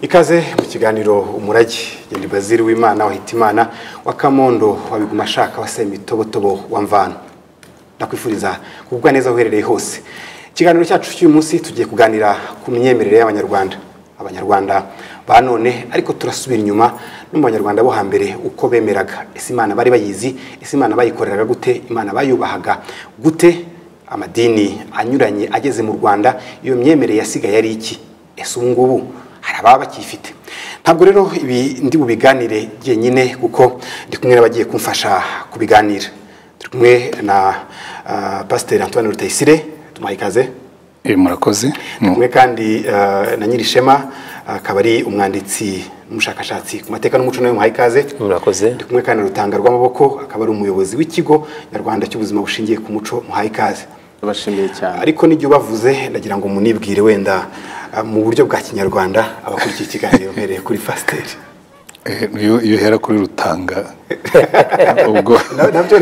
Ikaze mu kiganiro umurage Gendi Baziri w'Imana wahita Imana wakamondo wabiguma shaka wasema itobotobo wamvana ndakwifuriza kugubwa neza uherereye hose. Ikiganiro cyacu cy'uyu munsi tugiye kuganira ku myemere y'Abanyarwanda. Abanyarwanda ba none ariko turasubira inyuma no mu Banyarwanda bo hambere uko bemeraga. Ese Imana bari bayizi, ese Imana bayikoreraga gute, Imana bayubahaga gute, amadini anyuranye ageze mu Rwanda, iyo myemere yasigaye ari iki? Ese ubungubu haraba bakifite? Ntabwo rero ibi ndi bubiganire jenyine kuko ndi kumwe n'abagiye kumfasha kubiganira. Turi kumwe na Pastor Antoine Rutayisire, tumuhaye ikaze. Murakoze. Kumwe kandi na Nyirishema akaba ari umwanditsi n'umushakashatsi ku mateka n'umuco nayo muhaye ikaze. Murakoze. Ndi kumwe kandi Rutanga rw'amaboko akaba ari umuyobozi w'ikigo Nyarwanda cy'ubuzima bushingiye ku muco muhaye ikaze. Bashimiye cyane. Ariko n'ibyo bavuze ndagira ngo munibwire wenda mu buryo bwa Kinyarwanda abakurikiye ikiganiro mpereye kuri Pastor. Iyo hera kuri Rutanga ubwo nabyo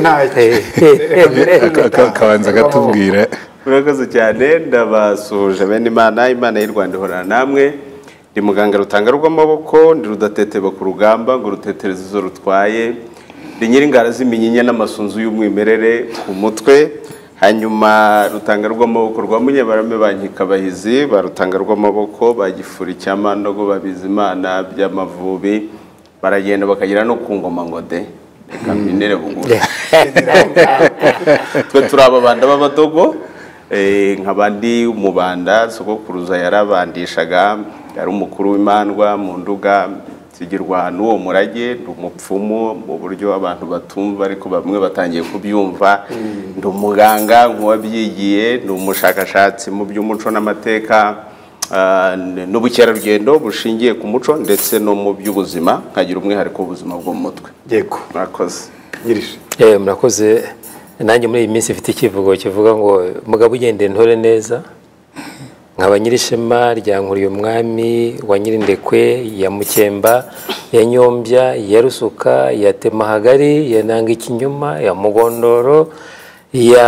kabanza gatubwira. Murakoze cyane, ndabasuhuje bene Imana y'u Rwanda ihorana namwe. Ndi muganga Rutanga rw'amaboko, ndi rudateteba ku rugamba ngo rutetereze izo rutwaye. Ndi Nyiringara z'iminyinya n'amasunzu y'umwimerere ku mutwe. Hanyuma Rutanga rw'amaboko rwa Munyabarame bankikabahizi, barutanga rw'amaboko bagifura icyamandogo babizimana by'amavubi, baragenda bakagira no ku ngoma ngo de reka mbinere bungura. Twe turaba banda b'abadogo, nk'abandi umubanda sogokuruza yarabandishaga, yari umukuru w'imandwa mu nduga zigirwa n'uwo murage, umupfumu mu buryo abantu batumva ariko bamwe batangiye kubyumva. Ndi umuganga nk'uwabyigiye, ndi umushakashatsi mu by'umuco n'amateka n'ubukerarugendo bushingiye ku muco ndetse no mu by'ubuzima, nkagira umwihariko w'ubuzima bwo mu mutwe. Yego, murakoze. Nyirishe. Murakoze. Nanjye muri iyi minsi ifite ikivugo kivuga ngo mugabo ugende ntore neza. Nkaba Nyirishema ryankuriye umwami wa Nyirindekwe ya Mukemba ya Nyombya ya Rusuka ya Temahagari ya Nanga ikinyuma ya Mugondoro ya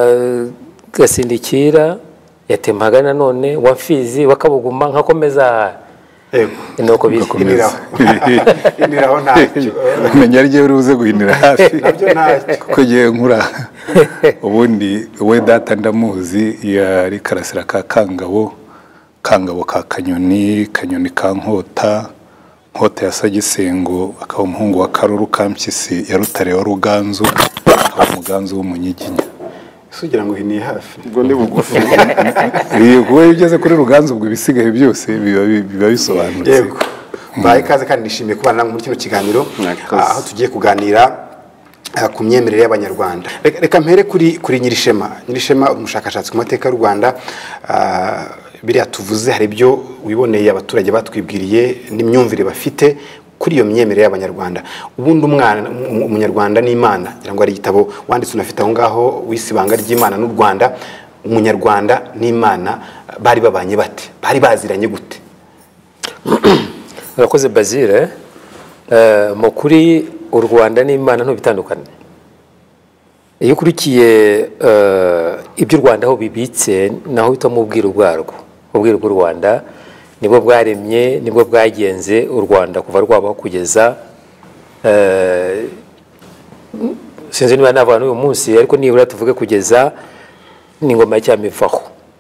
Gasindikira ya Temahagari nanone wa Mfizi wa Kabuguma nkakomeza. Nuko bikiniraho iniraho ntacyo menya rye uruze guhinira hafi nabyo ntacyo kuko giye nkura ubundi we data ndamuzi yari karasira ka kangabo ka kanyoni ka nkota ya Sagisengo akaba umuhungu wa Karuru Kampyisi ya Rutare wa Ruganzu umuganzu w'umunyiginya. Sugira ngo hiniye hafi ubwo ndi bugufi kuba ugeze kuri Ruganzu ubwo ibisigaye byose biba bisobanutse. Yego, baye ikaze kandi nishimiye kubana muri kino kiganiro aho tugiye kuganira ku myemerere y'Abanyarwanda. Reka mpere kuri Nyirishema umushakashatsi ku mateka y'u Rwanda. Biriya tuvuze hari ibyo wiboneye abaturage batwibwiriye n'imyumvire bafite kuri iyo myemere y'Abanyarwanda. Ubundi umunyarwanda n'Imana ngira ngo ari igitabo wanditse unafite aho ngaho wisibanga ry'Imana n'u Rwanda. Umunyarwanda n'Imana bari babanye bate, bari baziranye gute? Murakoze Bazire. Mu kuri u Rwanda n'Imana ntubitandukanye. Iyo ukurikiye ibyo u Rwanda aho bibitse naho bitamo ubwiru bwarwo. Ubwiru bw'u Rwanda nibwo bwaremye, nibwo bwagenze u Rwanda kuva rwabaho kugeza sinzi niba navuga n'uyu munsi ariko nibura tuvuge kugeza n'ingoma ya cyami ivaho.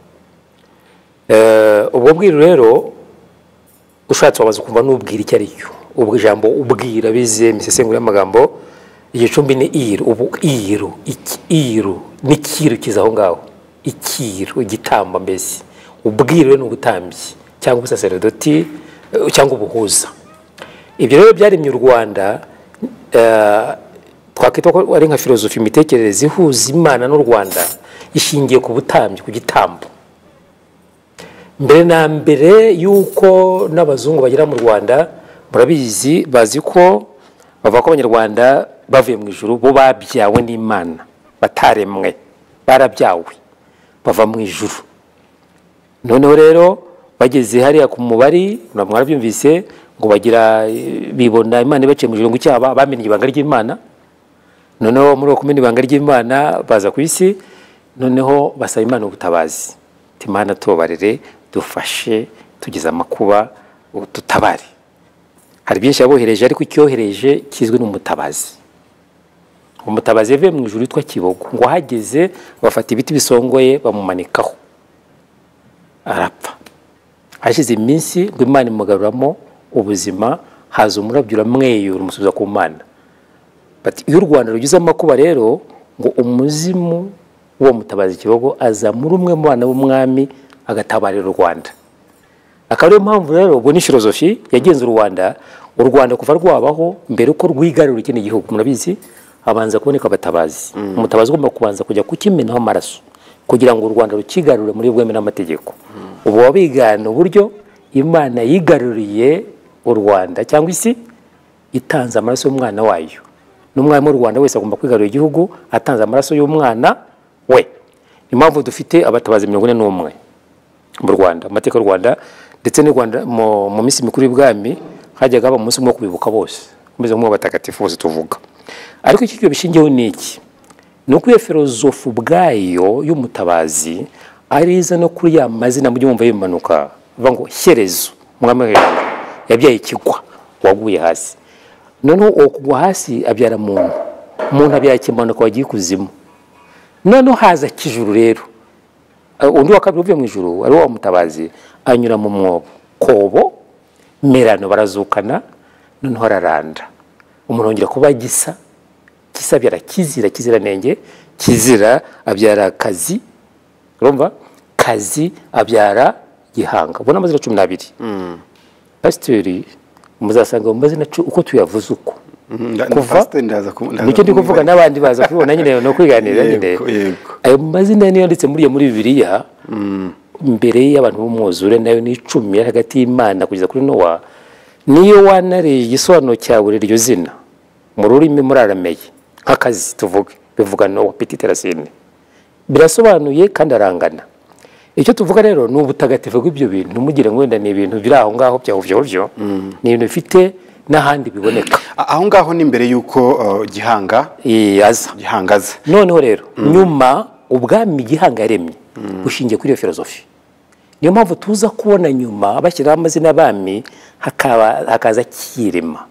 Ubwo bwiru rero ushatse wabaza kumva n'ubwira icyo ari cyo. Ubwo ijambo ubwira bize imisesengura y'amagambo igicumbi ni iru n'ikiru kizaho ngaho, ikiru igitamba mbese. Ubwiro ni ubutambyi cyangwa ubusaserdoti cyangwa ubuhuza. Ibyo rero byaremye u Rwanda, twakita ko ari nka filozofi imitekerereze ihuza Imana n'u Rwanda ishingiye ku butambyi, ku gitambo. Mbere na mbere yuko n'abazungu bagera mu Rwanda, murabizi bazi ko bavuga ko Abanyarwanda bavuye mu ijuru, bo babyawe n'Imana, bataremwe, barabyawe bava mu ijuru. Noneho rero bageze hariya ku mubari, mwarabyumvise ngo bagira bibona Imana ibaciye mu ijuru ngo cyaba bamenye ibanga ry'Imana. Noneho muri uko kumenya ibanga ry'Imana baza ku isi, noneho basaba Imana ubutabazi. Imana tubabarire, dufashe, tugize amakuba, ututabare. Hari byinshi yabohereje ariko icyohereje kizwi n'umutabazi. Umutabazi yavuye mu ijuru witwa Kibogo, ngo hageze bafata ibiti bisongoye bamumanikaho arapfa. Hashize iminsi ngo Imana imugaruramo ubuzima, haza umurabyo uramweyura umusubiza ku Mana. Bati iyo u Rwanda rugize amakuba rero ngo umuzimu w'uwo mutabazi Kibogo aza muri umwe mu bana b'umwami agatabarira u Rwanda. Akaba ariyo mpamvu rero ubwo ni filozofi yagenze u Rwanda kuva rwabaho mbere uko rwigarurira ikindi gihugu. Murabizi habanza kuboneka abatabazi. Umutabazi ugomba kubanza kujya kukimenaho amaraso kugira ngo u Rwanda rukigarure muri bweme n'amategeko. Ubu wabigana uburyo Imana yigaruriye u Rwanda cyangwa isi itanze amaraso y'umwana wayo. N'umwami w'u Rwanda wese agomba kwigarurira igihugu atanze amaraso y'umwana we. Impamvu dufite abatabazi 41 mu Rwanda, amateka y'u Rwanda ndetse n'u Rwanda mu minsi mikuru y'ubwami hajyaga haba umunsi umwe kubibuka bose, umeze nk'abatagatifu bose tuvuga. Ariko iki cyo bishingiyeho niki? Nuko iyo filozofu bwayo y'umutabazi ariza no kuri ya mazina mu byumva y'impanuka ngo Shyerezo umwami yabyaye ikigwa waguye hasi. Noneho okugwa hasi abyara umuntu abyara kimanuka wagiye kuzimu. Noneho haza Kijuru rero, undi wa kabiri uvuye mu ijuru ari wa mutabazi anyura mu mwobo kobo merano barazukana. Noneho araranda umuntu ongera kuba gisa abyara kizira nenge, kizira abyara kazi, urumva kazi abyara gihanga. Ubona amazina 12. Pasiteri muzasanga mu mazina uko tuyavuze uko kuva nicyo ndi kuvuga n'abandi baza kubibona nyine no kwiganira nyine. Ayo mazina niyo yanditse muri Bibiliya mbere y'abantu b'umwuzure, nayo ni 10 hagati y'Imana kugeza kuri Nowa. Niyo wanariye igisobanuro cya buri iryo zina mu rurimi murarameye nk'akazi tuvuge bivuga Nowa petite racine, birasobanuye kandi arangana. Icyo tuvuga rero ni ubutagatifu bw'ibyo bintu, mugire ngo wenda ni ibintu biri aho ngaho byo ni ibintu bifite n'ahandi biboneka. Aho ngaho ni mbere yuko Gihanga aza. Noneho rero nyuma ubwami Gihanga yaremye bushingiye kuri iyo filozofi. Niyo mpamvu tuza kubona nyuma bashyiraho amazina y'abami hakaza Kirema,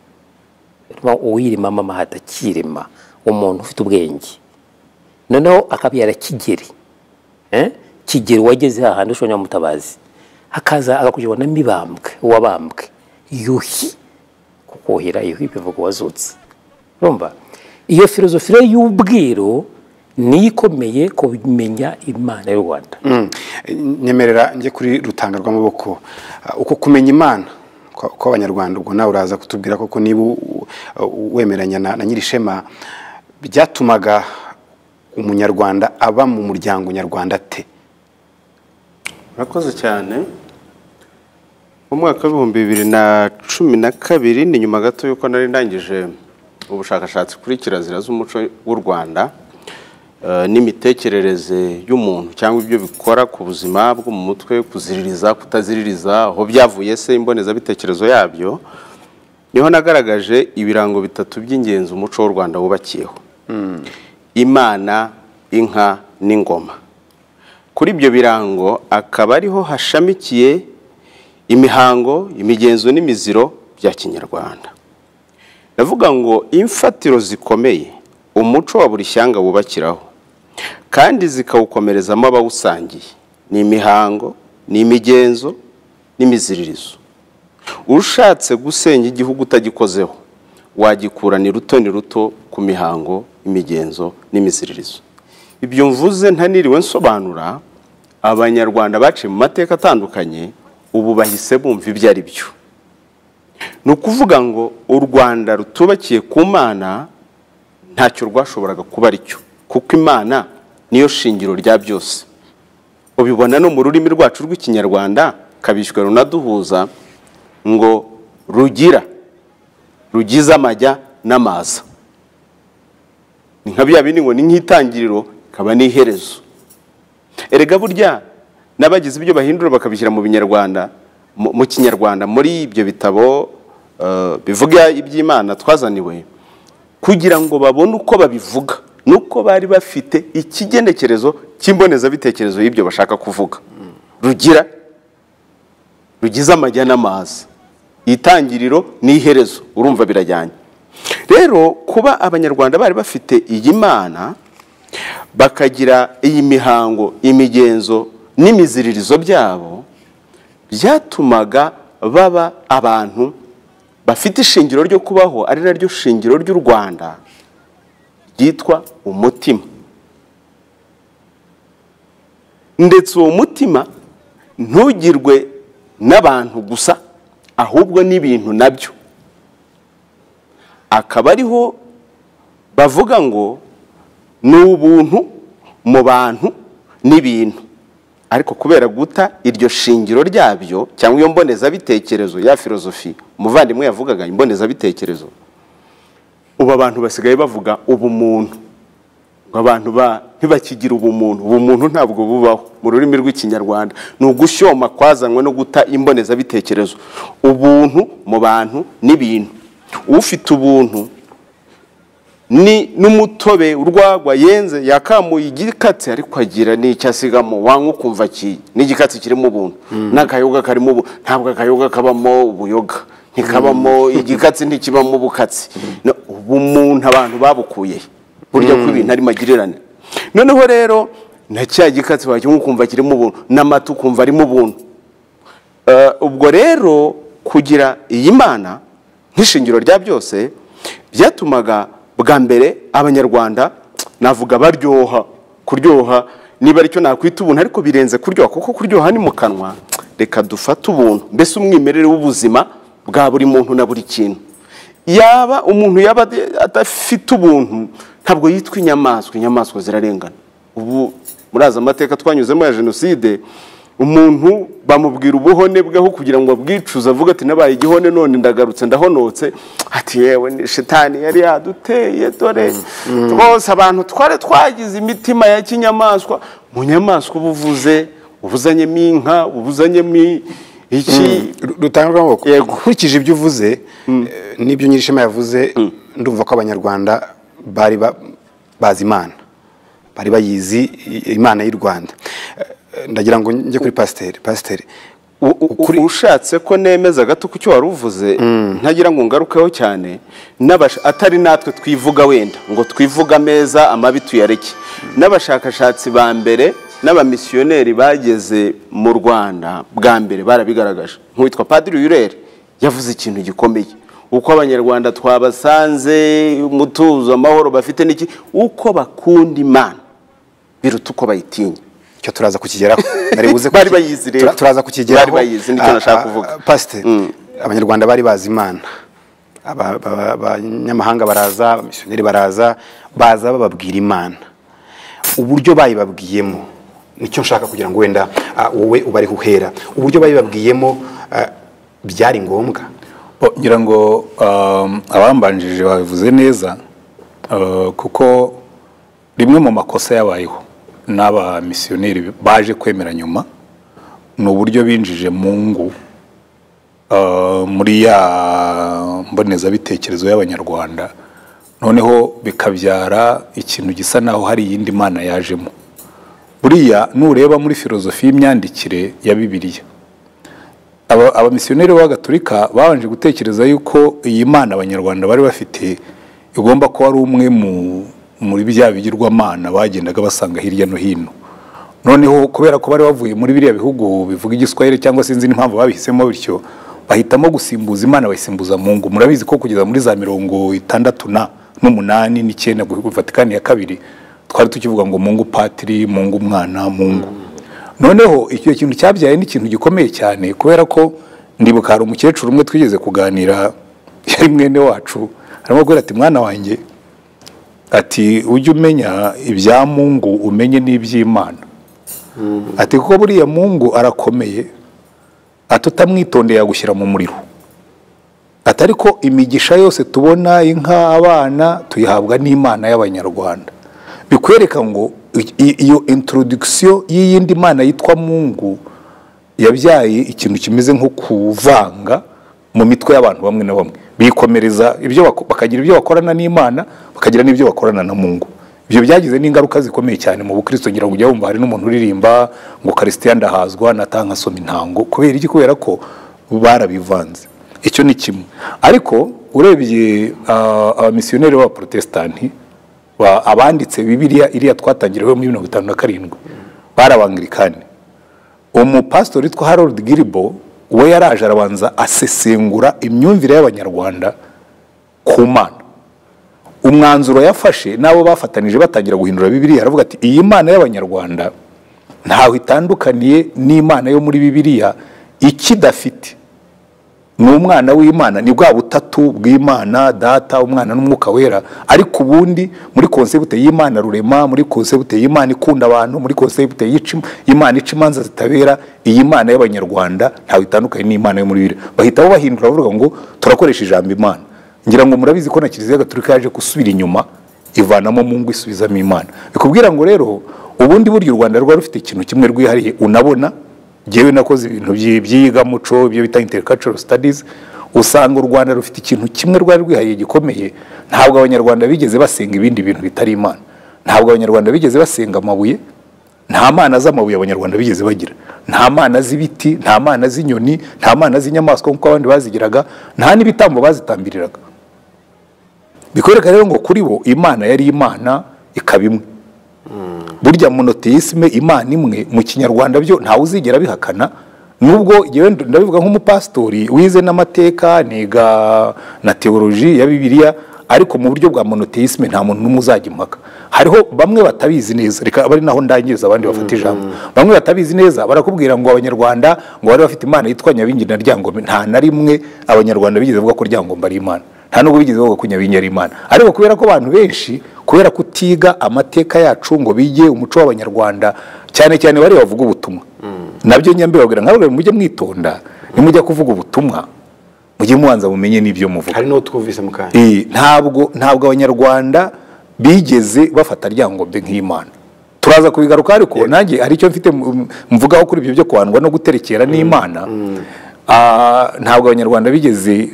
uwirima mama hata Kirema, umuntu ufite ubwenge. Noneho akabyara Kigeri, Kigeri wageze hahandi ushonya mutabazi, hakaza agakujywa na Mibambwe uwabambwe, Yuhi kukohera Yuhi bivuga wazutse. Urumva iyo filozofi y'ubwiro ni ikomeye ko bimenya Imana y'u Rwanda. Nyemerera nje kuri Rutanga rw'amaboko uko kumenya Imana ko abanyarwanda, ubwo nawe uraza kutubwira koko niba wemeranya na Nyirishema byatumaga umunyarwanda aba mu muryango nyarwanda te. Murakoze cyane. Mu mwaka wa 2012 ni nyuma gato yuko nari ndangije ubushakashatsi kuri kirazira z'umuco w'u Rwanda n'imitekerereze y'umuntu cyangwa ibyo bikora ku buzima bwo mu mutwe, kuziririza kutaziririza, aho byavuye se imboneza bitekerezo yabyo, niho nagaragaje ibirango 3 by'ingenzi umuco w'u Rwanda wubakiyeho: Imana, inka n'ingoma. Kuri ibyo birango akaba ariho hashamikiye imihango, imigenzo n'imiziro bya Kinyarwanda. Ndavuga ngo imfatiro zikomeye umuco wa buri shyanga wubakiraho kandi zikawukomerezamo abawusangiye ni imihango, ni imigenzo n'imiziririzo. Ushatse gusenya igihugu utagikozeho wagikura ni ruto ku mihango, imigenzo n'imiziririzo. Ibyo mvuze ntaniriwe nsobanura, abanyarwanda baciye mu mateka atandukanye ubu bahise bumva ibyo ari byo. Ni ukuvuga ngo u Rwanda rutubakiye ku Mana ntacyo rwashoboraga kuba ari cyo, kuko Imana niyo shingiro rya byose. Ubibona no mu rurimi rwacu rw'Ikinyarwanda kabishwe runaduhuza ngo rugize amajya n'amaza. Ni nka bya bindi ngo ni nk'itangiriro kaba n'iherezo. Erega burya n'abagize ibyo bahindura bakabishyira mu binyarwanda, mu Kinyarwanda, muri ibyo bitabo bivuga iby'Imana twazaniwe, kugira ngo babone uko babivuga nuko bari bafite ikigenekerezo cy'imboneza bitekerezo y'ibyo bashaka kuvuga. Rugize amajya n'amazi, itangiriro n'iherezo, urumva birajyanye. Rero kuba abanyarwanda bari bafite iyi Mana, bakagira iyi mihango, imigenzo n'imiziririzo byabo, byatumaga baba abantu bafite ishingiro ryo kubaho, ari naryo shingiro ry'u Rwanda ryitwa umutima. Ndetse uwo mutima ntugirwe n'abantu gusa, ahubwo n'ibintu nabyo. Akaba ariho bavuga ngo ni ubuntu mu bantu n'ibintu. Ariko kubera guta iryo shingiro ryabyo, cyangwa iyo mbonezabitekerezo ya filozofi umuvandimwe yavugaga, imbonezabitekerezo, ubu abantu basigaye bavuga ubumuntu. Abantu ntibakigira ubumuntu. Ubumuntu ntabwo bubaho mu rurimi rw'ikinyarwanda. Ni ugushyoma kwazanwe no guta imbonezabitekerezo. Ubuntu mu bantu n'ibintu. Ufite ubuntu ni n'umutobe urwagwa yenze yakamuye igikatsi, ariko agira n'icyo asigamo, wanywa ukumva n'igikatsi kirimo ubuntu, n'akayoga karimo ubuntu. Ntabwo akayoga kabamo ubuyoga, ntikabamo igikatsi, ntikibamo ubukatsi. Ubumuntu abantu babukuye burya ko ibintu ari magirirane. Noneho rero na cya gikatsi wakinywa ukumva kirimo ubuntu, n'amata ukumva arimo ubuntu. Ubwo rero kugira iyi Mana nk'ishingiro rya byose byatumaga bwa mbere abanyarwanda navuga baryoha. Kuryoha niba aricyo nakwita ubuntu, ariko birenze kuryoha, kuko kuryoha ni mu kanwa. Reka dufate ubuntu, mbese umwimerere w'ubuzima bwa buri muntu na buri kintu. Yaba umuntu yaba adafite ubuntu, ntabwo yitwa inyamaswa. Inyamaswa zirarengana. Ubu muraza amateka twanyuzemo ya jenoside, umuntu bamubwira ubuhone bweho kugira ngo abwicuze, avuga ati nabaye igihone none ndagarutse ndahonotse, ati yewe ni shitani yari yaduteye, dore rwose abantu twari twagize imitima ya kinyamaswa. Mu nyamaswa ubuzanyemo inka, ubuzanyemo iki. Rutanga ukurikije ibyo uvuze n'ibyo Nyirishema yavuze, ndumva ko abanyarwanda bari bazi Imana, bari bayizi Imana y'u Rwanda. Ndagira ngo njye kuri pasiteri ushatse ko nemeza gato ku cyo wari uvuze, ntagira ngo ngarukeho cyane. Atari natwe twivuga wenda ngo twivuga ameza amabi tuyareke. N'abashakashatsi ba mbere n'abamisiyoneri bageze mu Rwanda bwa mbere barabigaragaje. Nk'uwitwa Padiri Yurere yavuze ikintu gikomeye, uko abanyarwanda twabasanze umutuzo, amahoro bafite n'iki, uko bakunda Imana biruta uko bayitinya. Cyo turaza kukigeraho. Bari bayizi rero. Turaza kukigeraho. Bari bayizi, nicyo nashaka kuvuga. Pasiteri, abanyarwanda bari bazi Imana. Abanyamahanga baraza, abamisiyoneri baraza bababwira Imana. Uburyo bayibabwiyemo nicyo nshaka kugira ngo wenda wowe ubari uhera. Uburyo bayibabwiyemo byari ngombwa. Ngira ngo abambanjije babivuze neza, kuko rimwe mu makosa yabayeho n'aba misiyoneri baje kwemera nyuma ni uburyo binjije Mungu muri ya mbonezabitekerezo y'abanyarwanda, noneho bikabyara ikintu gisa naho hari iyindi Mana yajemo. Buriya nureba muri filozofi y'imyandikire ya Bibiliya, abamisiyoneri b'Agatolika babanje gutekereza yuko iyi Mana abanyarwanda bari bafite igomba kuba ari umwe muri bya bigirwamana bagendaga basanga hirya no hino. Noneho kubera ko bari bavuye muri biriya bihugu bivuga igiswahili cyangwa sinzi n'impamvu babihisemo bityo, bahitamo gusimbuza Imana bayisimbuza Mungu. Murabizi ko kugeza muri za 68 9 Vatikani ya kabiri twari tukivuga ngo Mungu Patiri, Mungu Mwana, Mungu. Noneho icyo kintu cyabyaye n'ikintu gikomeye cyane, kubera ko ndibuka hari umukecuru umwe twigeze kuganira, yari mwene wacu, arimo kubwira ati mwana wanjye, ati ujye umenya ibya Mungu umenye n'iby'Imana. Ati kuko buriya Mungu arakomeye, atutamwitondeye yagushyira mu muriro. Atari ko imigisha yose tubona, inka, abana, tuyihabwa n'Imana y'abanyarwanda. Bikwereka ngo iyo introduction y'iyindi Mana yitwa Mungu yabyaye ikintu kimeze nko kuvanga mu mitwe y'abantu bamwe na bamwe, bikomereza ibyo bakagira ibyo bakorana n'Imana, bakagira n'ibyo bakorana na Mungu. Ibyo byagize n'ingaruka zikomeye cyane mu Bukristo. Ngira ngo ujya wumva hari n'umuntu uririmba ngo Kristian ndahazwa natanga soma intango. Kubera iki? Kubera ko barabivanze. icyo ni kimwe ariko urebye abamisiyoneri b'abaprotestanti abanditse bibiliya iriya twatangiriweho muri 1957 bari abangirikani. Umupasitori witwa Harold Gilbo we yaraje arabanza asesengura imyumvire y'abanyarwanda ku Mana. Umwanzuro yafashe nabo bafatanije batangira guhindura bibiliya aravuga ati iyi Mana y'abanyarwanda ntaho itandukaniye n'Imana yo muri bibiliya, ikidafite ni umwana w'Imana, ni bwa butatu bw'Imana data umwana n'umwuka wera, ariko ubundi muri konsepte y'Imana rurema, muri konsepte y'Imana ikunda abantu, muri konsepte y'Imana ica imanza zitabera, iyi Mana y'abanyarwanda ntaho itandukanye n'Imana yo muri bibiliya. Bahitaho bahindura bavuga ngo turakoresha ijambo Imana. Ngira ngo murabizi ko na Kiliziya Gatolika yaje gusubira inyuma ivanamo Mungu isubizamo Imana. Bikubwira ngo rero ubundi buryo u Rwanda rwa rufite ikintu kimwe rwihariye unabona jewe nakoze ibintu byiga muco byo bita intercultural studies, usanga u Rwanda rufite ikintu kimwe rwari rwihariye gikomeye. Ntabwo abanyarwanda bigeze basenga ibindi bintu bitari Imana, ntabwo abanyarwanda bigeze basenga amabuye, nta mana z'amabuye abanyarwanda bigeze bagira, nta mana z'ibiti, nta mana z'inyoni, nta mana z'inyamaswa nk'uko abandi bazigiraga, nta n'ibitambo bazitambiriraga. Bikwereka rero ngo kuri bo Imana yari Imana ikaba imwe. Burya monotheisme Imana imwe mu kinyarwanda byo ntawe uzigera bihakana, nubwo yewe ndabivuga nk'umupastori wize n'amateka niga na theology ya Bibiliya, ariko mu buryo bwa monotheisme nta muntu n'umwe uzajya impaka. Hariho bamwe batabizi neza, reka bari naho ndangiriza abandi bafata ijambo. Bamwe batabizi neza barakubwira ngo abanyarwanda ngo bari bafite Imana yitwa Nyabingi na Ryangombe. Nta na rimwe abanyarwanda bigeze bavuga ko Ryangombe ari Imana, nta nubwo bigeze bavuga ko Nyabingi ari Imana. Ariko kubera ko abantu benshi kubera kutiga amateka yacu ngo bige umuco w'abanyarwanda, cyane cyane bari bavuga ubutumwa, nabyo nyambe babwira nk'abagabo mujye mwitonda nimujya kuvuga ubutumwa mujye mubanza mumenye n'ibyo muvuga. Hari no twumvise mukanya ntabwo abanyarwanda bigeze bafata Ryangombe nk'Imana. Turaza kubigaruka ariko nanjye hari icyo mfite mvugaho kuri ibyo byo kwandwa no guterekera n'Imana. Ntabwo abanyarwanda bigeze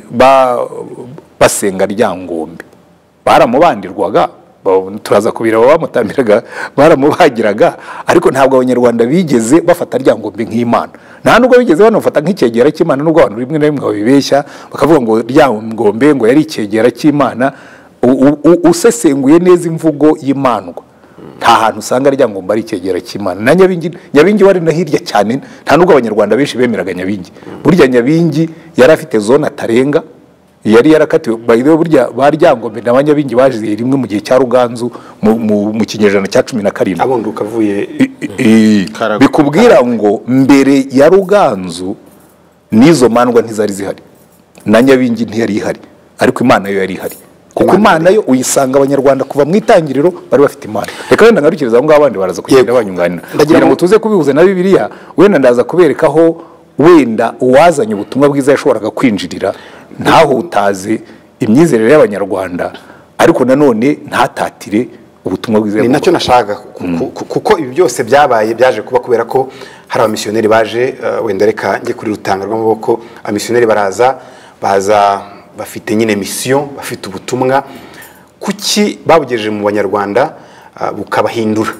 basenga Ryangombe, baramubandirwaga, turaza kubireba bamutambiraga, baramubagiraga, ariko ntabwo abanyarwanda bigeze bafata Ryangombe nk'Imana. Nta nubwo bigeze banafata nk'icyegera cy'Imana, nubwo abantu rimwe na rimwe babibeshya bakavuga ngo Ryangombe ngo yari icyegera cy'Imana. Usesenguye neza imvugo y'Imandwa nta hantu usanga Ryangombe ari icyegera cy'Imana. Na Nyabingi wari na hirya cyane, nta nubwo abanyarwanda benshi bemeraga Nyabingi. Burya Nyabingi yari afite zone atarenga, yari yarakatiwe bayideho. Burya ba Ryangombe na Nyabingi baje rimwe mu gihe cya Ruganzu mu kinyejana cya 17 abonduka avuye. Bikubwira ngo mbere ya Ruganzu nizo mandwa ntizari zihari, na Nyabingi ntiyari ihari, ariko Imana yo yari ihari. Kuko Imana yo uyisanga abanyarwanda kuva mu itangiriro bari bafite Imana. Reka wenda ngarukiriza aho ngaho abandi baraza kugenda banyunganira kugira ngo tuze kubihuza na Bibiliya. Wenda ndaza kuberekaho wenda uwazanye ubutumwa bwiza yashoboraga kwinjirira ntaho utazi imyizerere y'abanyarwanda, ariko nanone ntatatire ubutumwa bwiza. Ni nacyo nashaka kuko ibi byose byaje kuba kubera ko hari abamisiyoneri baje. Wenda reka njye kuri Rutanga rw'amaboko. Abamisiyoneri baza bafite nyine mission, bafite ubutumwa. Kuki babugejeje mu banyarwanda bukabahindura,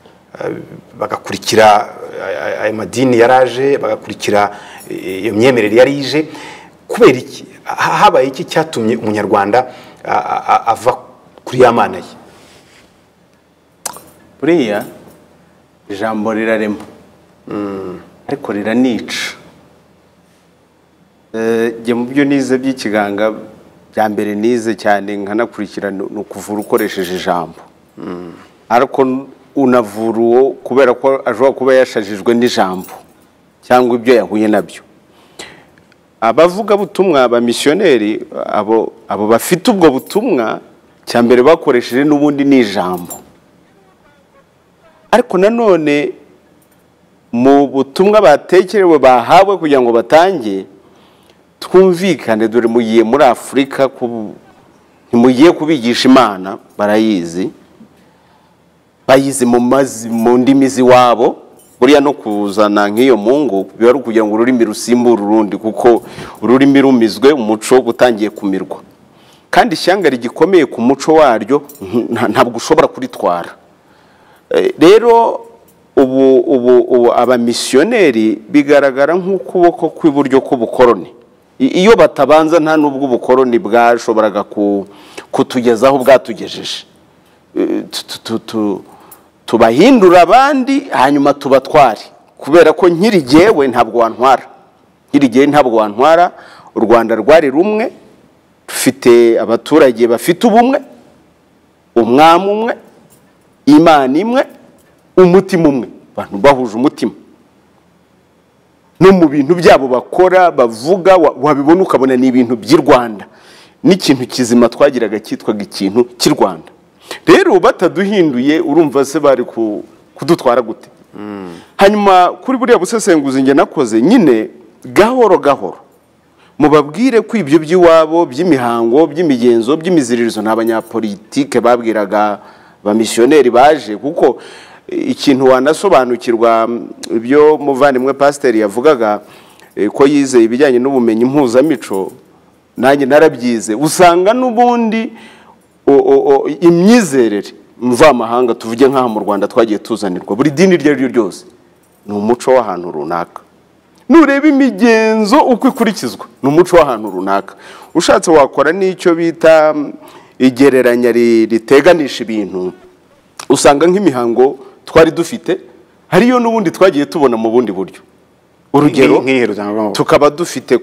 bagakurikira madini yaraje, bagakurikira iyo myemere yari ije? Kubera iki habaye iki cyatumye umunyarwanda ava kuri ya Mana ye? Buriya ijambo rirarema ariko riranica. Jye mu byo nize by'ikiganga bya mbere nize cyane nkanakurikira ni ukuvura ukoresheje ijambo, ariko unavura uwo kubera ko ashobora kuba yashajijwe n'ijambo cyangwa ibyo yahuye nabyo. Abavuga butumwa, abamisiyoneri, abo bafite ubwo butumwa cya mbere bakoresheje n'ubundi ni ijambo. Ariko nanone mu butumwa batekerewe bahawe kugira ngo batange, twumvikane, dore mugiye muri Afurika, ntimugiye kubigisha Imana, barayizi, bayizi mu ndimi z'iwabo. Buriya no kuzana nk'iyo Mungu biba ari ukugira ngo ururimi rusimbura urundi, kuko ururimi rumizwe umuco utangiye kumirwa, kandi ishyanga rigikomeye ku muco waryo ntabwo ushobora kuritwara. Rero ubu abamisiyoneri bigaragara nk'ukuboko kw'iburyo k'ubukoloni iyo batabanza nta n'ubwo ubukoloni bwashoboraga kutugezaho bwatugejeje. Tubahindura abandi hanyuma tubatware, kubera ko nkiri jyewe ntabwo wantwara. U Rwanda rwari rumwe, rufite abaturage bafite ubumwe, umwami umwe, Imana imwe, umutima umwe, abantu bahuje umutima. No mu bintu byabo bakora bavuga wabibona ukabona ni ibintu by'i Rwanda, n'ikintu kizima twagiraga cyitwaga ikintu cy'i Rwanda. Rero bataduhinduye urumva se bari kudutwara gute? Hanyuma kuri buriya busesenguzi nge nakoze nyine gahoro gahoro mubabwire ko ibyo by'iwabo by'imihango by'imigenzo by'imiziririzo n'abanyapolitike babwiraga ba missionnaire baje, kuko ikintu wanasobanukirwa ibyo muvandimwe pasiteri yavugaga ko yize ibijyanye n'ubumenyi mpuzamico, nanjye narabyize. Usanga n'ubundi imyizerere mvamahanga tuvuge nk'aha mu Rwanda twagiye tuzanirwa, buri dini iryo ari ryo ryose ni umuco w'ahantu runaka. Nureba imigenzo uko ikurikizwa ni umuco w'ahantu runaka. Ushatse wakora n'icyo bita igereranya riteganisha ibintu, usanga nk'imihango twari dufite hariyo n'ubundi twagiye tubona mu bundi buryo. Urugero tukaba dufite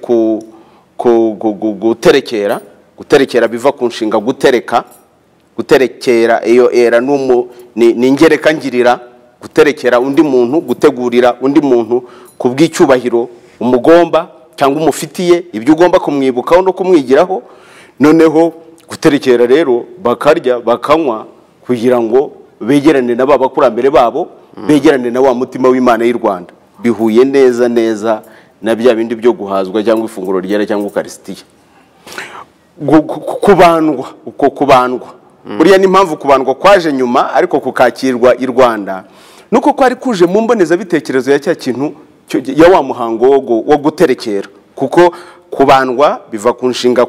guterekera biva ku nshinga guterekera iyo era ni ingereka ngirira, guterekera undi muntu, gutegurira undi muntu ku bw'icyubahiro umugomba cyangwa umufitiye, ibyo ugomba kumwibukaho no kumwigiraho. Noneho guterekera rero bakarya bakanywa kugira ngo begerane na babakurambere babo, begerane na wa mutima w'Imana y'u Rwanda. Bihuye neza neza na bya bindi byo guhazwa cyangwa ifunguro ryera cyangwa ukarisitiya. Kubandwa buriya ni impamvu kubandwa kwaje nyuma, ariko kukakirwa i Rwanda nuko kwari kuje mu mboneza bitekerezo ya cya kintu ya wa muhango wo guterekera. Kuko kubandwa biva ku nshinga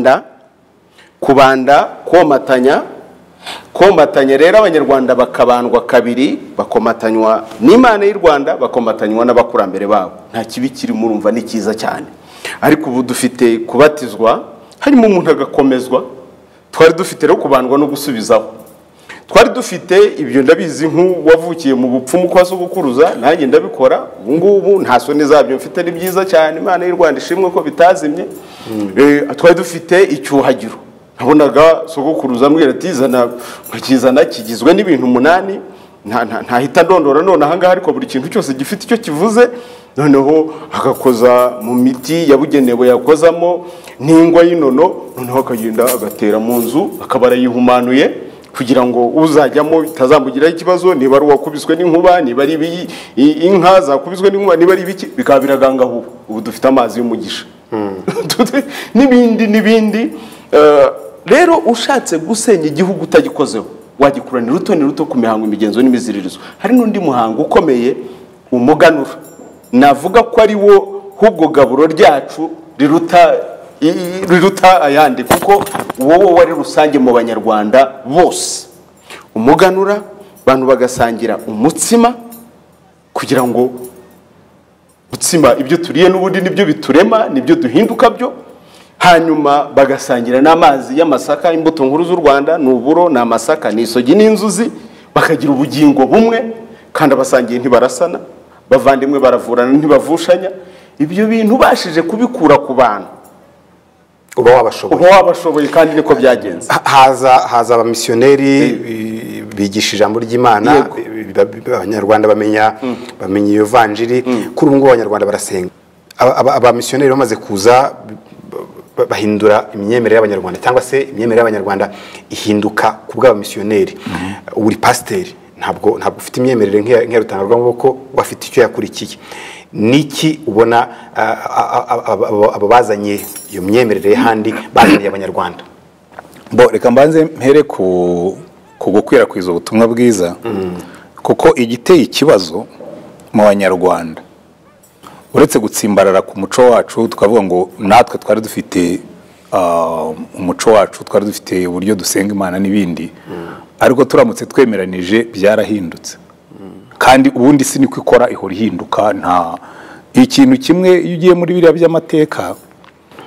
kubanda komatanya rero abanyarwanda bakabandwa kabiri, bakomatanywa n'Imana y'u Rwanda, bakomatanywa n'abakurambere babo. Nta kibi kiri murumva ni cyiza cyane. Ariko ubu dufite kubatizwa harimo umuntu agakomezwa, twari dufite rero kubandwa no gusubizaho, twari dufite ibyo ndabizi nk'uwavukiye mu bupfumu kwa sogokuruza, nanjye ndabikora ubu ngubu nta soni zabyo mfite, ni byiza cyane. Imana y'u Rwanda ishimwe ko bitazimye. Twari dufite icyuhagiro, nabonaga sogokuruza ambwira ati nkakizana kigizwe n'ibintu 8, ntahita ndondora none ahangaha, ariko buri kintu cyose gifite icyo kivuze. Noneho agakoza mu miti yabugenewe yakozamo n'ingwa y'inono, noneho akagenda agatera mu nzu, akaba arayihumanuye kugira ngo uzajyamo itazamugiraho ikibazo. Niba ari uwakubiswe n'inkuba, niba ari inka zakubiswe n'inkuba, niba ari ibiki, bikaba biragangaho. Ubu dufite amazi y'umugisha n'ibindi. Rero ushatse gusenya igihugu utagikozeho wagikuranira ruto ku mihango, imigenzo n'imiziririzo. Hari n'undi muhango ukomeye, umuganura. Navuga ko ari wo hubwo gaburo ryacu riruta ayandi, kuko wowe wari rusange mu banyarwanda bose. Umuganura abantu bagasangira umutsima, kugira ngo umutsima ibyo turiye n'ubundi nibyo biturema, nibyo duhinduka byo. Hanyuma bagasangira n'amazi y'amasaka, imbuto nkuru z'u Rwanda ni uburo, ni amasaka, ni isogi n'inzuzi. Bakagira ubugingo bumwe, kandi abasangiye ntibarasana, bavandimwe baravurana ntibavushanya. Ibyo bintu bashije kubikura ku bantu, uba wabashoboye kandi niko byagenze. Haza abamisiyoneri bigisha ijambo ry'Imana, abanyarwanda bamenya iyo vanjiri. Kuri ubu ngubu abanyarwanda barasenga. Abamisiyoneri bamaze kuza bahindura imyemere y'abanyarwanda, cyangwa se imyemere y'abanyarwanda ihinduka ku bw'abamisiyoneri. Uri pasiteri, ntabwo ufite imyemerere nk'iya Rutanga rw'amaboko, wafite icyo yakurikiye. Niki ubona abo bazanye iyo myemerere handi bazaniye abanyarwanda? Reka mbanze mpere ku gukwirakwiza ubutumwa bwiza, kuko igiteye ikibazo mu banyarwanda uretse gutsimbarara ku muco wacu, tukavuga ngo natwe twari dufite umuco wacu, twari dufite uburyo dusenga Imana n'ibindi, ariko turamutse twemeranije byarahindutse. Kandi ubundi si niko ikora, ihora ihinduka. Nta ikintu kimwe iyo ugiye muri biriya by'amateka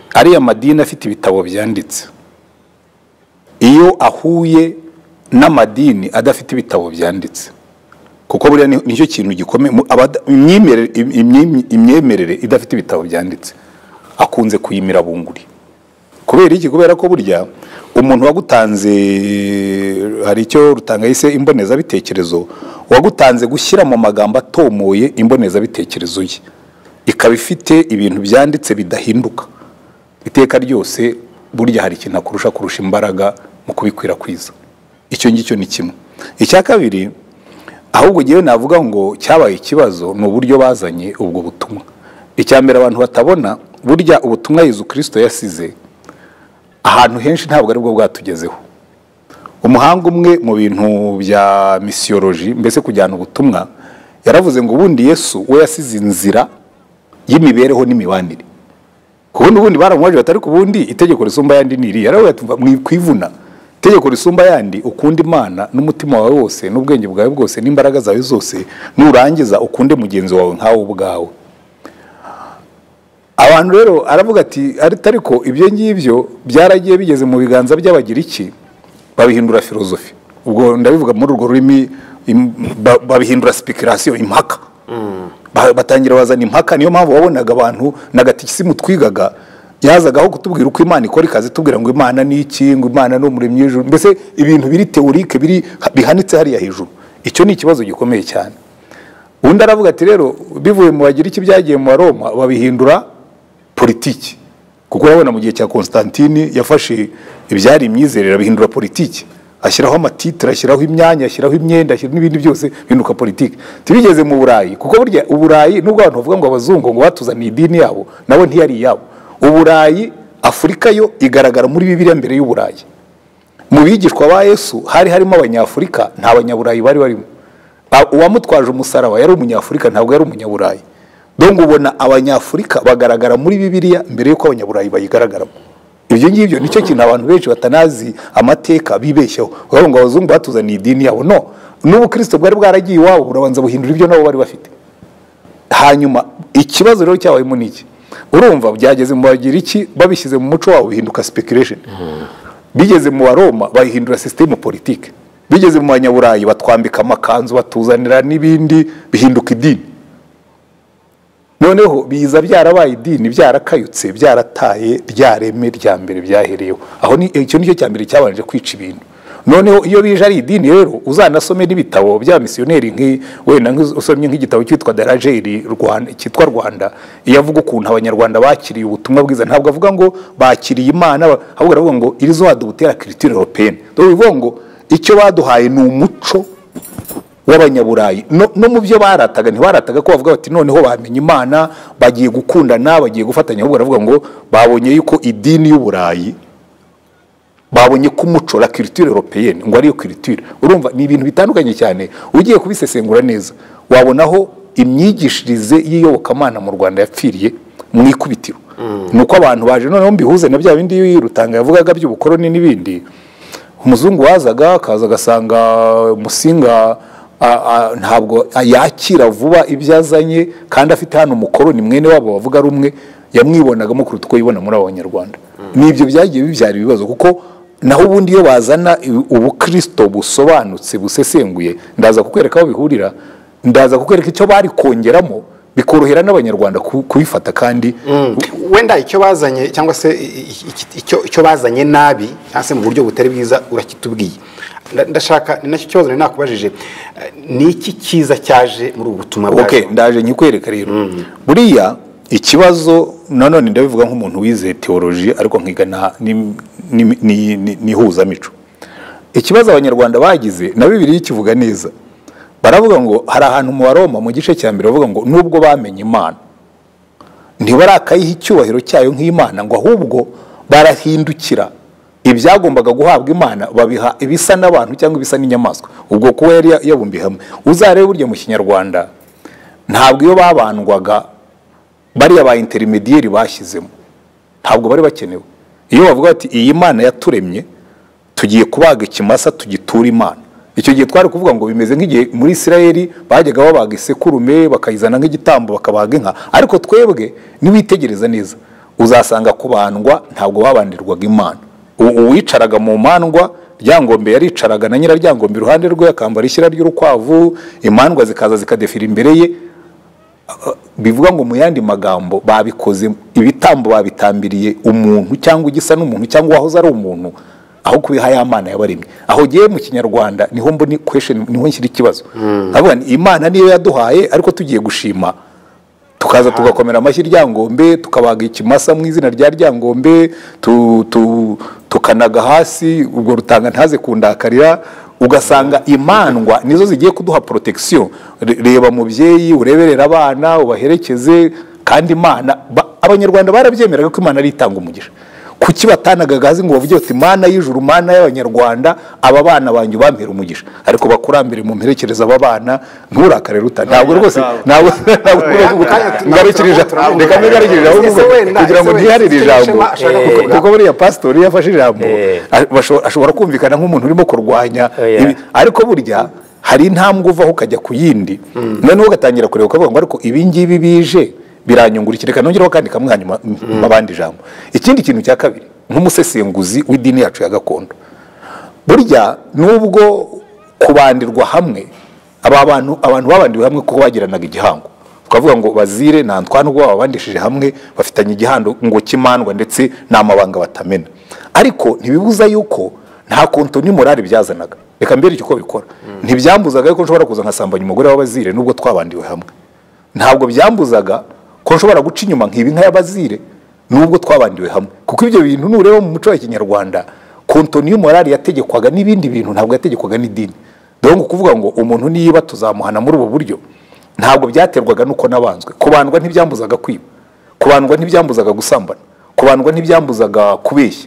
ariya madini afite ibitabo byanditse iyo ahuye n'amadini adafite ibitabo byanditse, kuko buriya nicyo kintu gikomeye, imyemerere idafite ibitabo byanditse akunze kuyimira bunguri. Kubera iki? Kubera ko burya umuntu wagutanze, hari icyo Rutanga yise imbonezabitekerezo, wagutanze gushyira mu magambo atomoye imbonezabitekerezo ye, ikaba ifite ibintu byanditse bidahinduka iteka ryose, burya hari ikintu kurusha imbaraga mu kubikwirakwiza. Icyo ngicyo ni kimwe. Icya kabiri, ahubwo ngewe navuga ngo cyabaye ikibazo ni uburyo bazanye ubwo butumwa. Icya mbere abantu batabona, burya ubutumwa Yezu Kristo yasize ahantu henshi ntabwo ari bwo bwatugezeho. Umuhanga umwe mu bintu bya misiyoloji, mbese kujyana ubutumwa, yaravuze ngo ubundi Yesu we yasize inzira y'imibereho n'imibanire. Ubundi baramubaje batari ku bundi itegeko risumba yandi niri, yaravuye ati mwikwivuna, itegeko risumba yandi ukunda Imana n'umutima wawe wose n'ubwenge bwawe bwose n'imbaraga zawe zose, nurangiza ukunde mugenzi wawe nkawe ubwawe. Abantu rero aravuga ati ariko ibyo ngibyo byaragiye bigeze mu biganza by'Abagiriki, babihindura filozofi. Ubwo ndabivuga muri urwo rurimi, babihindura speculation, impaka. Batangira bazana impaka. Niyo mpamvu wabonaga abantu n'agatikisimu twigaga yazagaho kutubwira uko Imana ikora, ikaze tubwira ngo Imana ni iki, ngo Imana no muremyi w'ijuru, mbese ibintu biri teorike bihanitse hariya hejuru. Icyo ni ikibazo gikomeye cyane. Undi aravuga ati rero bivuye mu Bagiriki byagiye mu Roma babihindura politiki, kuko urabona mu gihe cya Constantine yafashe ibyari imyizerere bihindura politiki, ashyiraho amatitire, ashyiraho imyanya, ashyiraho imyenda, ashyiraho n'ibindi byose bihinduka politiki. Tubigeze mu Burayi, kuko burya Uburayi nubwo abantu bavuga ngo abazungu ngo batuzaniye idini yabo, nabo ntiyari iyabo. Uburayi, Afurika yo igaragara muri Bibiliya mbere y'Uburayi. Mu bigishwa ba Yesu hari harimo Abanyafurika, nta Banyaburayi bari barimo. Uwamutwaje umusaraba yari Umunyafurika, ntabwo yari Umunyaburayi. Donc ubona Abanyafurika bagaragara muri Bibiliya mbere y'uko Abanyaburayi bayigaragaramo. Ibyo ngibyo nicyo kintu abantu benshi batanazi amateka bibeshyaho. Urabona ngo abazungu batuzaniye idini yabo, no, n'ubu Kristo bwari bwaragiye iwabo burabanza buhindura ibyo nabo bari bafite. Hanyuma ikibazo rero cyabayemo niki, urumva byageze mu Bagiriki babishyize mu muco wabo bihinduka speculation, bigeze mu Baroma bahindura system politique, bigeze mu Banyaburayi batwambika amakanzu batuzanira n'ibindi bihinduka idini. Noneho biza byarabaye idini, byarakayutse, byarataye ryareme rya mbere byahereyeho. Aho ni icyo nicyo cya mbere cyabanje kwica ibintu. Noneho iyo bije ari idini rero uzanasome n'ibitabo bya missionnaire wenda usomye nk'igitabo cyitwa Darajeri Rwanda, cyitwa Rwanda, iyavuga ukuntu Abanyarwanda bakiriye ubutumwa bwiza, ntabwo avuga ngo bakiriye Imana, ahubwo aravuga ngo irizo wadubutera culture européenne. Donc bivuga ngo icyo baduhaye ni umuco w'Abanyaburayi. No mu byo barataga ntibarataga ko bavuga bati noneho bamenye Imana, bagiye gukundana, bagiye gufatanya, ahubwo aravuga ngo babonye yuko idini y'Uburayi, babonye ko umuco la culture européenne ngo ariyo culture. Urumva ni ibintu bitandukanye cyane. Ugiye kubisesengura neza wabonaho imyigishirize y'iyobokamana mu Rwanda yapfiriye mu ikubitiro. Nuko abantu baje noneho mbihuze na bya bindi Rutanga yavugaga by'ubukoloni n'ibindi. Umuzungu wazaga akaza gasanga Musinga ntabwo yakira vuba ibyazanye, kandi afite hano umukoloni mwene wabo bavuga rumwe, yamwibonagamo kuruta uko yibona muri Abanyarwanda. Nibyo byagiye bibyara ibibazo, kuko naho ubundi iyo bazana ubukristo busobanutse busesenguye, ndaza kukwereka aho bihurira, ndaza kukwereka icyo bari kongeramo bikorohera n'Abanyarwanda kubifata. Kandi wenda icyo bazanye cyangwa se icyo bazanye nabi cyangwa se mu buryo butari bwiza urakitubwiye. Ndashaka ni nacyo kibazo nakubajije, ni iki kiza cyaje muri ubu butumwa bwaje? Okay, ndaje nyikwereka rero. Buriya ikibazo nanone ndabivuga nk'umuntu wize theology ariko nkiga ni huzamico. Ikibazo Abanyarwanda bagize na Bibiliya kivuga neza, baravuga ngo hari ahantu mu Baroma mu gice cya mbere bavuga ngo nubwo bamenye Imana ntibarakayiha icyubahiro cyayo nk'Imana, ngo ahubwo barahindukira ibyagombaga guhabwa Imana babiha ibisa n'abantu cyangwa ibisa n'inyamaswa. Ubwo kuba yari yabumbiye hamwe. Uzarebe burya mu Kinyarwanda ntabwo iyo babandwaga bariya ba intermediaire bashyizemo, ntabwo bari bakenewe. Iyo bavuga ati iyi Imana yaturemye tugiye kubaga ikimasa tugitura Imana, icyo gihe twari kuvuga ngo bimeze nk'igihe muri Isirayeli bajyaga babaga isekurume bakayizana nk'igitambo bakabaga inka. Ariko twebwe niwitegereza neza uzasanga kubandwa ntabwo babandirwaga imana. Uwicaraga mu mandwa ryangombe yaricaraga na nyiraryangombe iruhande rwe akambara ishyira ry'urukwavu, imandwa zikaza zikadefira imbere ye. Bivuga ngo mu yandi magambo babikoze ibitambo babitambiriye umuntu cyangwa igisa n'umuntu cyangwa wahoze ari umuntu, aho kubiha ya mana yabaremye. Aho giye mu kinyarwanda niho mboni question, niho nshyira ikibazo. Avuga ni imana niyo yaduhaye, ariko tugiye gushima tukaza tugakomera amashyi ryangombe, tukabaga ikimasa mu izina rya ryangombe, tukanaga hasi, ubwo Rutanga ntaze kundakarira. Ugasanga imandwa nizo zigiye kuduha protection. Reba mubyeyi ureberera abana ubaherekeze, kandi imana abanyarwanda barabyemeraga ko imana ari itanga umugisha. Kuki batanaga gazi ngo bavuge ati imana y'ijuru, imana y'abanyarwanda, aba bana banyu bampera umugisha, ariko bakurambere mu mperekereza aba bana nturakare Ruta. Ntabwo rwose ntabwo ngarukirije, reka ngarukirije ahubwo kugira ngo ntiharire ijambo, kuko buriya pastori yafashe ijambo ashobora kumvikana nk'umuntu urimo kurwanya, ariko burya hari intambwe uvaho ukajya ku yindi, noneho ugatangira kureba ukavuga ngo ariko ibi ngibi bije biranyungurikira, reka nongeraho kandi kamwe hanyuma abandi ijambo. Ikindi kintu cya kabiri, nk'umusesenguzi w'idini yacu ya gakondo, burya nubwo kubandirwa hamwe abantu babandiwe hamwe kuko bagiranaga igihango, tukavuga ngo Bazire na Antoine ubwo babandishije hamwe bafitanye igihando ngo kimandwa ndetse n'amabanga batamena, ariko ntibibuza yuko nta konto ni morale byazanaga. Reka mbere icyo bikora ntibyambuzaga yuko nshobora kuza nkasambanya umugore wa Bazire nubwo twabandiwe hamwe, ntabwo byambuzaga ko nshobora guca inyuma nk'ibi nka y'Abazire nubwo twabandiwe hamwe, kuko ibyo bintu nureba mu muco wa Kinyarwanda konto niyo morale yategekwaga n'ibindi bintu, ntabwo yategekwaga n'idini. Donc kuvuga ngo umuntu niba tuzamuhana muri ubu buryo, ntabwo byaterwaga nuko nabanzwe. Kubandwa ntibyambuzaga kwiba, kubandwa ntibyambuzaga gusambana, kubandwa ntibyambuzaga kubeshya.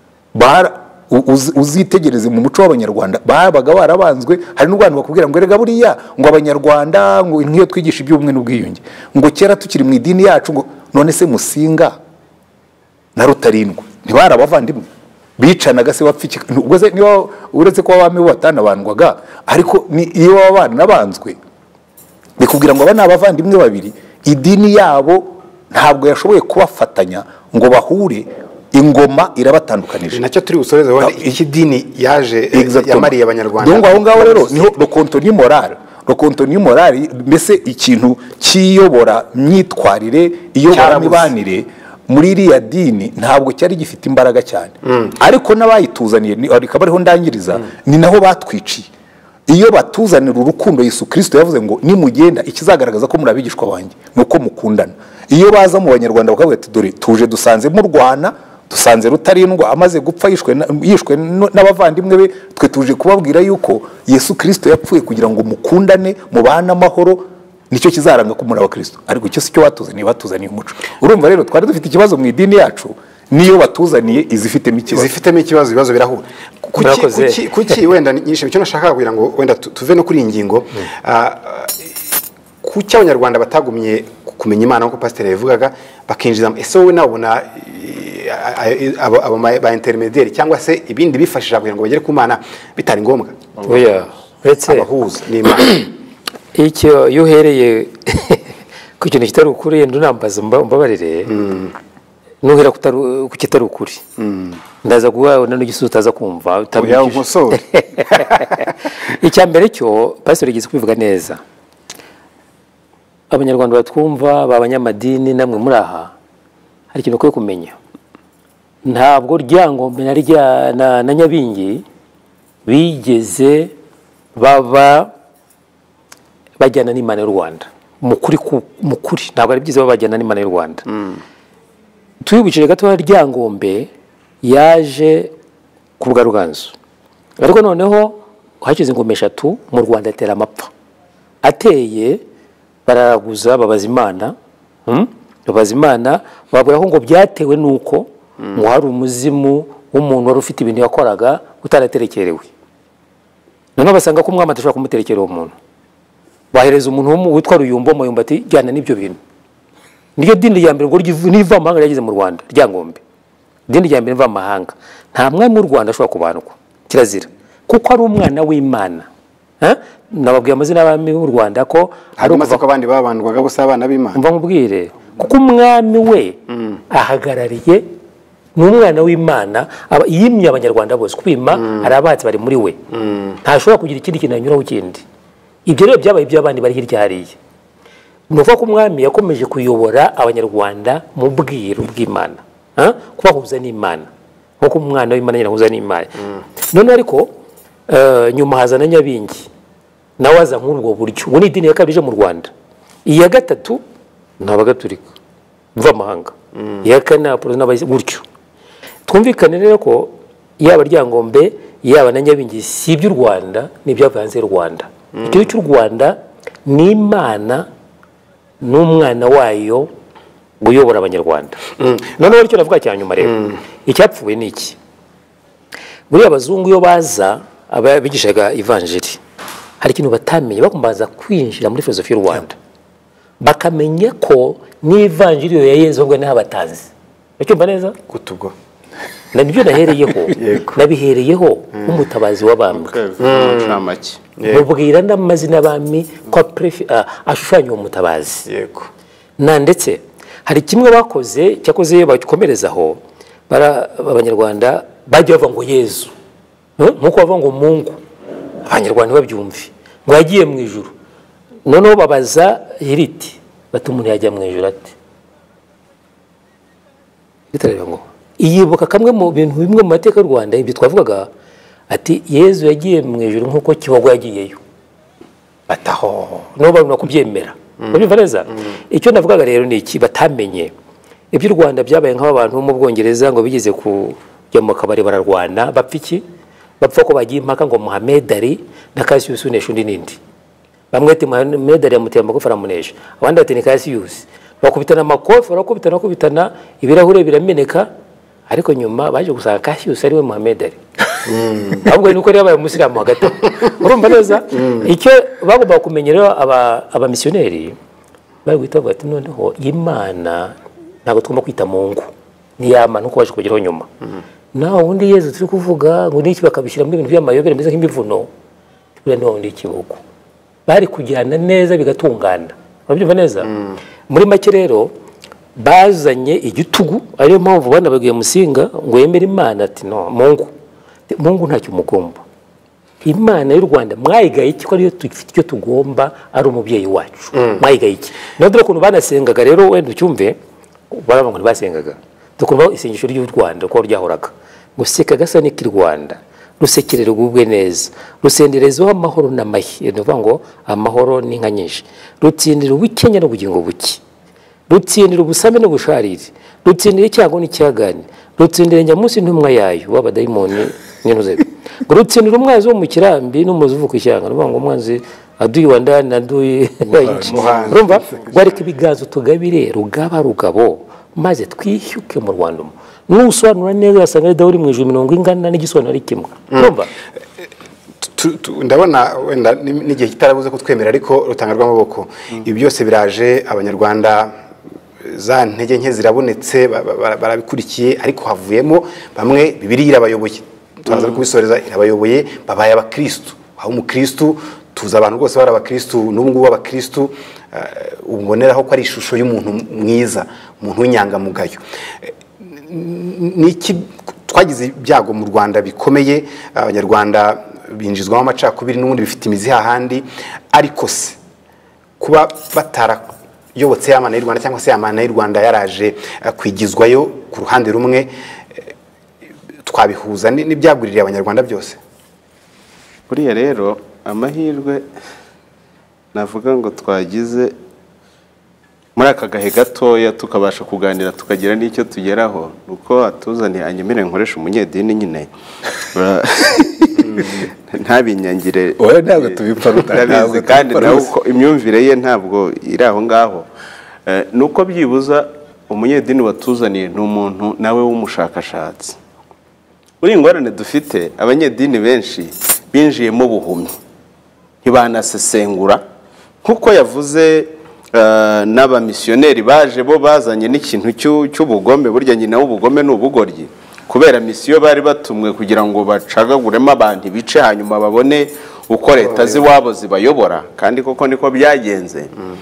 Uzitegereze mu muco w'Abanyarwanda babaga barabanzwe. Hari n'ubwantu bakubwira ngo erega buriya ngo Abanyarwanda ngo nk'iyo twigisha iby'ubumwe n'ubwiyunge ngo kera tukiri mu idini yacu, ngo none se Musinga na Rutarindwa ntibari abavandimwe bicanaga se bapfiki? Ubwo se niba uretse ko abami bo batanabandwaga, ariko iyo abana banzwe bikubwira ngo aba ni abavandimwe babiri, idini yabo ntabwo yashoboye kubafatanya ngo bahure, ingoma irabatandukanije. Nacyo turi busoreze wone iki dini yaje yamariye Abanyarwanda. Donc aho ngaho rero niho rokonto ni morale, rokonto ni morale, mbese ikintu kiyobora myitwarire, iyobora mibanire muri iriya dini ntabwo cyari gifite imbaraga cyane. Ariko n'abayituzaniye rikaba ariho ndangiriza, ni naho batwiciye. Iyo batuzanira urukundo, Yesu Kristo yavuze ngo nimugenda ikizagaragaza ko muri abigishwa banjye nuko mukundana. Iyo baza mu Banyarwanda bakavuga ati dore tuje dusanze mu Rwanda, dusanze Rutarindwa amaze gupfa yishwe n'abavandimwe be, twe tuje kubabwira yuko Yesu Kristo yapfuye kugira ngo mukundane mubane amahoro, nicyo kizaranga ko muri Abakristo. Ariko icyo si cyo batuzaniye umuco. Urumva rero twari dufite ikibazo mu idini yacu, niyo batuzaniye izifitemo ikibazo, ibibazo birahura. Kuki wenda Nyirishema icyo nashaka kugira ngo wenda tuve no kuri ingingo, kuki Abanyarwanda batagumye kumenya Imana nk'uko pasiteri yavugaga bakinjiza? Ese wowe nabona abo ba intermediaire cyangwa se ibindi bifashisha kugira ngo bagere ku Mana bitari ngombwa? Oya, uretse abahuza n'Imana. Icyo yuhereye ku kintu kitari ukuri, yenda unambaza mbabarire, nuhera ku kitari ukuri, ndaza guhawe n'igisubizo utaza kumva utabikije. Icya mbere cyo pastor yagize kubivuga neza. Abanyarwanda batwumva, b'abanyamadini namwe muri aha, hari ikintu ukwiye kumenya. Ntabwo ryangombe na Nyabingi bigeze bajyana n'Imana y'u Rwanda. Mukuri ntabwo ari byiza bajyana n'Imana y'u Rwanda. Tuyibukije gato ryangombe yaje ku bwa Ruganzu, ariko noneho hakize ingoma 3 mu Rwanda atera amapfa. Ateye bararaguza babaza Imana, babaza Imana bavuga ko ngo byatewe nuko ngo hari umuzimu w'umuntu wari ufite ibintu yakoraga utaraterekerewe. None basanga ko umwami atashobora kumuterekera uwo muntu, bahereza umuntu witwa Ruyumbo ati jyana n'ibyo bintu. Niyo dini ya mbere ngo niva amahanga yagize mu Rwanda, ryangombe dini ya mbere niva amahanga. Nta mwami mu Rwanda ashobora kubandwa, kirazira, kuko ari umwana w'Imana. Nababwiye amazina y'abami b'u Rwanda ko hari umaze ko abandi babandwaga gusa abana b'Imana. Mva nkubwire kuko umwami we ahagarariye ni umwana w'Imana yimye abanyarwanda bose kubima arabatse bari muri we ntashobora kugira ikindi kintu anyuraho kindi. Ibyo rero byabaye iby'abandi bari hirya hariya. Ni ukuvuga ko umwami yakomeje kuyobora abanyarwanda mu bwiru bw'Imana, kubahuza n'Imana nk'uko umwana w'Imana nyine ahuza n'Imana. None ariko nyuma haza na Nyabingi nawe aza nk'ubwo buryo. Ubu ni idini ya kabiri ije mu Rwanda. Iya gatatu ni Abagatulika mvamahanga, iya kane n'abazi gutyo. Twumvikane rero ko yaba Ryangombe yaba na Nyabingi si iby'u Rwanda n'ibyavuye hanze y'u Rwanda. Igihugu cy'u Rwanda ni Imana n'umwana wayo uyobora abanyarwanda. Noneho icyo navuga cya nyuma rero icyapfuye ni iki? Buriya abazungu iyo baza abigishaga ivanjiri hari ikintu batamenye, bagombaza kwinjira muri filozofi y'u Rwanda bakamenya ko n'ivanjiri ya Yezu ubwo n'abatazi. Ucyumva neza? Kutubwo nabyo nahereyeho nabihereyeho umutabazi w'abami ncamake mubwira n'amazina y'abami ko ashushanya uwo mutabazi. Yego. Na ndetse hari kimwe bakoze cyakoze bakomerezaho abanyarwanda bajya bavuga ngo Yezu nkuko bavuga ngo Mungu, abanyarwanda babyumve ngo yagiye mu ijuru. Noneho babaza Hiriti bati umuntu yajya mu ijuru ati bitareba ngo iyibuka kamwe mu bintu bimwe mu mateka y'u Rwanda ibyo twavugaga ati Yezu yagiye mu ijuru nkuko Kibogo yagiyeyo. Bataho no baruna kubyemera. Urumva neza? Icyo navugaga rero ni iki batamenye. Iby'u Rwanda byabaye nk'abantu mu Bwongereza ngo bigeze kujya mu kabari bararwana bapfa iki? Bapfa ko bagiye impaka ngo Muhammad Ali na Cassius unesha undi nindi. Bamwe ati Muhammad Ali yamuteye amakofi aramunesha, abandi ati ni Cassius. Bakubitana amakofi barakubitana ibirahure birameneka, ariko nyuma baje gusanga Cassius ari we Muhammad Ali. Ahubwo nuko yari yabaye umusiramu hagati. Urumva neza? Icyo bagomba kumenya rero aba missionnaire bari guhita bavuga ati noneho Imana ntabwo tugomba kwita Mungu, ni Imana uko waje kugeraho nyuma. Naho undi Yezu turi kuvuga ngo n'iki bakabishyira mu bintu by'amayobera mbese nk'imivuno, buriya niho undi Kibogo bari kujyana neza bigatungana. Urabyumva neza? Muri make rero bazanye igitugu, ariyo mpamvu bana bagiye Musinga ngo yemere Imana ati no Mungu ntacyo umugomba. Imana y'u Rwanda mwayigaye iki ko ariyo tufite icyo tugomba ari umubyeyi wacu. Mwayigaye iki? No dore kuntu banasengaga rero wenda ucyumve baravuga ngo basengaga. Dukumva isengesho ry'u Rwanda ko ryahoraga. Guseka gasa n'iki Rwanda. Rusekerere gubwe neza. Rusenderezo amahoro n'amahi. Ndavuga ngo amahoro ni nka nyinshi. Rutsindira ubukenya n'ubugingo buki. Rutsindira ubusame n'ubusharire. Rutsindira icyago n'icyagane. Rutsindira nyamunsi ntumwa yayo w'abadayimoni n'intuze. Rutsindira umwanzi wo mu kirambi n'umuzi uvuka ishyanga. Ndavuga ngo umwanzi aduyi wa ndani aduyi urumva wareka ibiganzo tugabire rugaba rugabo maze twishyuke mu Rwanda. Nusobanura neza yasanga Dawudi mu ijuru 70 ingana n'igisobanuro ari kimwe. Urumva ndabona wenda n'igihe kitarabuze kutwemera ariko Rutanga rw'amaboko ibi byose biraje abanyarwanda za ntege nke zirabonetse barabikurikiye ariko havuyemo bamwe Bibiliya irabayoboye. Turaza kubisoreza irabayoboye babaye abakristo. Aho umukristo tuza abantu rwose bari abakristo n'ubungu b'abakristo uboneraho ko ari ishusho y'umuntu mwiza, umuntu w'inyangamugayo. Niki twagize ibyago mu Rwanda bikomeye, abanyarwanda binjizwamo amacakubiri n'ubundi bifite imizi hahandi, ariko se kuba batarayobotse y'Imana y'u Rwanda cyangwa se Imana y'u Rwanda yaraje kwigizwayo ku ruhande rumwe, twabihuza n'ibyaguririye abanyarwanda byose. Buriya rero amahirwe navuga ngo twagize muri aka gahe gatoya tukabasha kuganira tukagira n'icyo tugeraho nuko atuzaniye anyemere nkoresha umunyedini nyine ntabinyangire oya ntabwo tubipfa Rutanga kandi nawe uko imyumvire ye ntabwo iri aho ngaho. Nuko byibuza umunyedini watuzaniye ni umuntu nawe w'umushakashatsi. Uri ingorane dufite abanyedini benshi binjiyemo ubuhumyi ntibanasesengura nkuko yavuze. N'abamisiyoneri baje bo bazanye n'ikintu cy'ubugome. Burya nyina w'ubugome n'ubugoryi kubera misiyo bari batumwe kugira ngo bacagaguremo abantu bice hanyuma babone uko leta z'iwabo zibayobora, kandi koko niko byagenze.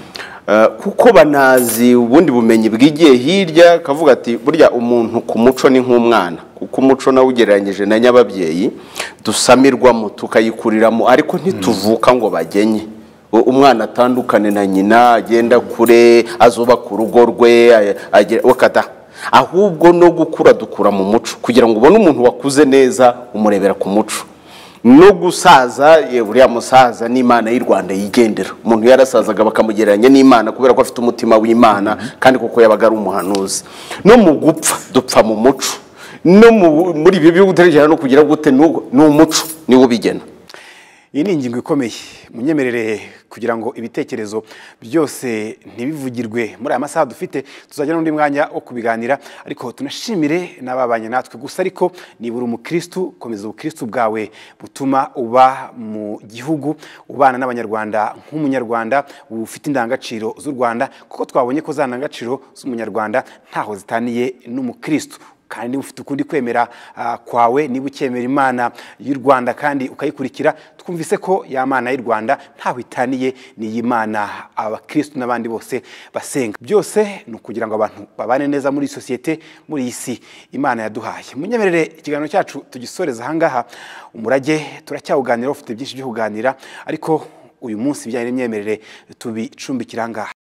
kuko banazi ubundi bumenyi bwigiye hirya kavuga ati burya umuntu ku muco ni nk'umwana kuko umuco nawe ugereranyije na nyababyeyi dusamirwamo tukayikuriramo ariko ntituvuka ngo bagenye umwana atandukane na nyina agenda kure azubaka urugo rwe wakata ahubwo no gukura dukura mu muco kugira ngo ubone umuntu wakuze neza umurebera ku muco no gusaza buriya musaza n'Imana y'u Rwanda yigendera umuntu yarasazaga bakamugereranya n'Imana kubera ko afite umutima w'Imana kandi kuko yabaga ari umuhanuzi no mu gupfa dupfa mu muco no muri ibi bihugu uterekera no kugira gute n'umuco niwo bigena. Iyi ni ingingo ikomeye munyemerere kugira ngo ibitekerezo byose ntibivugirwe muri aya masaha dufite tuzajya n'undi mwanya wo kubiganira ariko tunashimire n'ababanye natwe gusa ariko nibura umukristo komeza ubukristo bwawe butuma uba mu gihugu ubana n'abanyarwanda nk'umunyarwanda ufite indangagaciro z'u Rwanda kuko twabonye ko za ndangagaciro z'umunyarwanda ntaho zitaniye n'umukristo kandi ufite ukundi kwemera kwawe niba ukemera Imana y'u Rwanda kandi ukayikurikira twumvise ko ya Mana y'u Rwanda ntaho itaniye ni Imana abakristo n'abandi bose basenga byose no kugira ngo abantu babane neza muri societe muri isi Imana yaduhaye munyemerere ikiganiro cyacu tugisoreza hangaha umurage turacyawuganira ufite byinshi byo kuganira ariko uyu munsi byari imyemerere tubicumbikira ngaha.